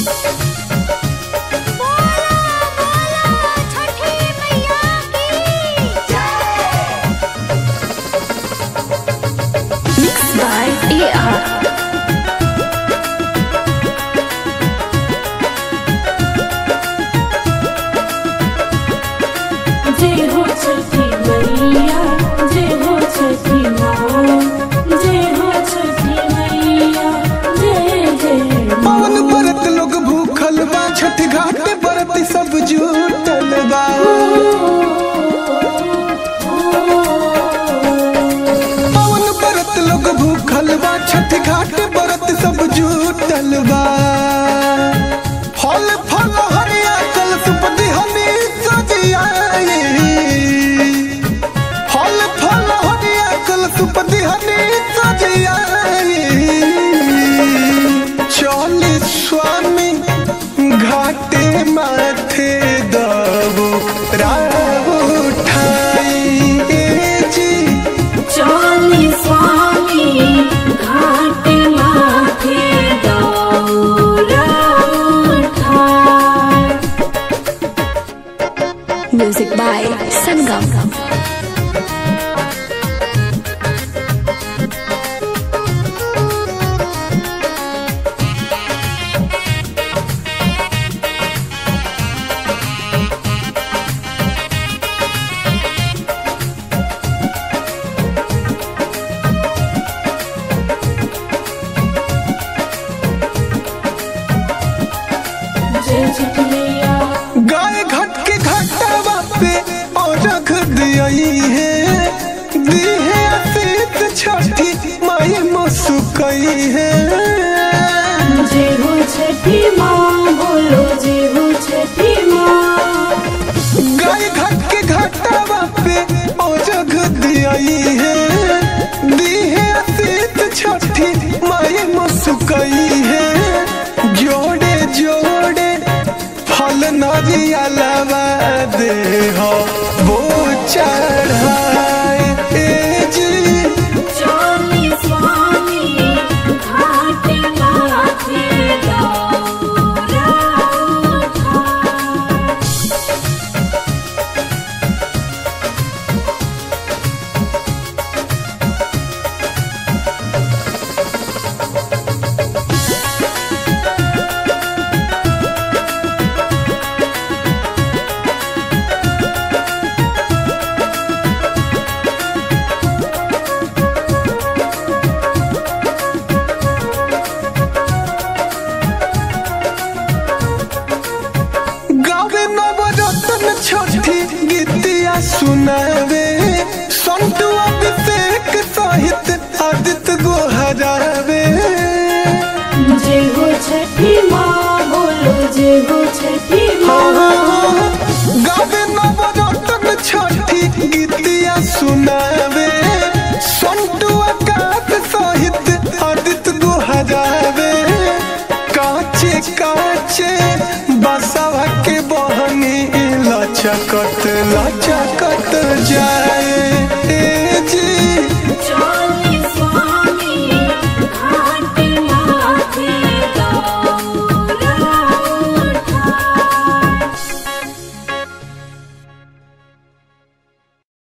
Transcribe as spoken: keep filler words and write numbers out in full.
छठ घाट बरत सब जुटल बा। फल फल हरिया कल सुपदी हनी सजियाई। फल फल हरिया कल सुपदी हनी सजियाई। चली स्वामी घाटे माथे दबो राव उठाई जी। चली स्वामी घाट माथे दौरा उठाए। Music by Sangam. गाय घाट के घाटावा पे और रख दियाई है। दी है आशीष छठी माई मुस्काई है। जय हो छठी माँ बोलो जय हो छठी माँ। गाय घाट के घाटावा पे और रख दियाई है। दी है आशीष छठी माई मुस्काई है। जोड़े जोड़े फल नरियलवा दे हो वो चढ़ाए जी। चली स्वामी घाट माथे दौरा उठाए। छठी गीतिया सुनावे संतु अभिषेक सहित आदित्य गोहरावे। जय हो छठी माँ बोलो जय हो छठी माँ। गावे नवरत्न छठी गीतिया सुनावे संतु आकाश सहित आदित्य गोहरावे। काचे काचे बसवा के बहनी लचकत लचकत जाए।